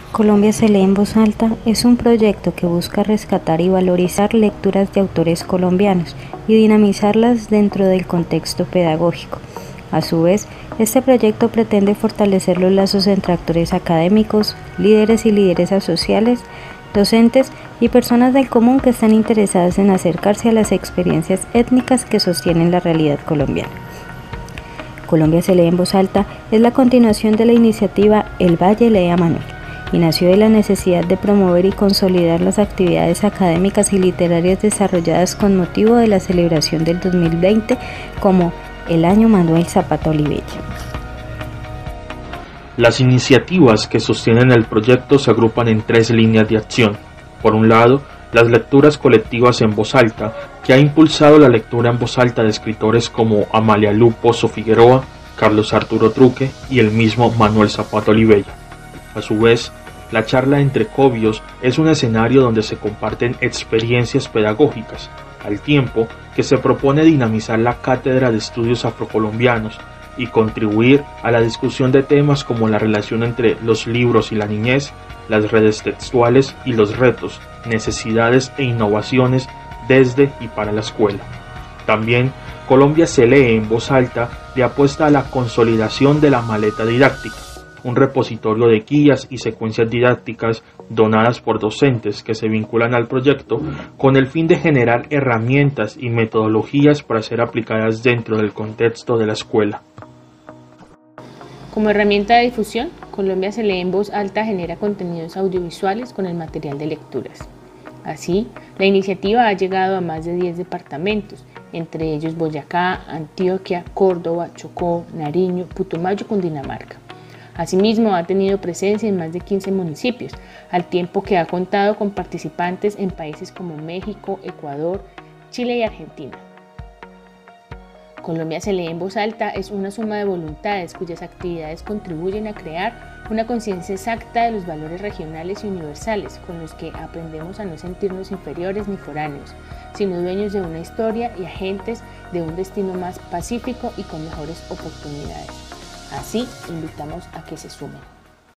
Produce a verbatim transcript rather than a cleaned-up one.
Colombia se lee en voz alta es un proyecto que busca rescatar y valorizar lecturas de autores colombianos y dinamizarlas dentro del contexto pedagógico. A su vez, este proyecto pretende fortalecer los lazos entre actores académicos, líderes y lideresas sociales, docentes y personas del común que están interesadas en acercarse a las experiencias étnicas que sostienen la realidad colombiana. Colombia se lee en voz alta es la continuación de la iniciativa El Valle lee a Manuel, y nació de la necesidad de promover y consolidar las actividades académicas y literarias desarrolladas con motivo de la celebración del dos mil veinte como el Año Manuel Zapata Olivella. Las iniciativas que sostienen el proyecto se agrupan en tres líneas de acción. Por un lado, las lecturas colectivas en voz alta, que ha impulsado la lectura en voz alta de escritores como Amalia Lupozo Figueroa, Carlos Arturo Truque y el mismo Manuel Zapata Olivella. A su vez, la charla entre cobios es un escenario donde se comparten experiencias pedagógicas, al tiempo que se propone dinamizar la cátedra de estudios afrocolombianos y contribuir a la discusión de temas como la relación entre los libros y la niñez, las redes textuales y los retos, necesidades e innovaciones desde y para la escuela. También, Colombia se lee en voz alta le apuesta a la consolidación de la maleta didáctica, un repositorio de guías y secuencias didácticas donadas por docentes que se vinculan al proyecto con el fin de generar herramientas y metodologías para ser aplicadas dentro del contexto de la escuela. Como herramienta de difusión, Colombia se lee en voz alta genera contenidos audiovisuales con el material de lecturas. Así, la iniciativa ha llegado a más de diez departamentos, entre ellos Boyacá, Antioquia, Córdoba, Chocó, Nariño, Putumayo, Cundinamarca. Asimismo, ha tenido presencia en más de quince municipios, al tiempo que ha contado con participantes en países como México, Ecuador, Chile y Argentina. Colombia se lee en voz alta es una suma de voluntades cuyas actividades contribuyen a crear una conciencia exacta de los valores regionales y universales con los que aprendemos a no sentirnos inferiores ni foráneos, sino dueños de una historia y agentes de un destino más pacífico y con mejores oportunidades. Así, invitamos a que se sumen.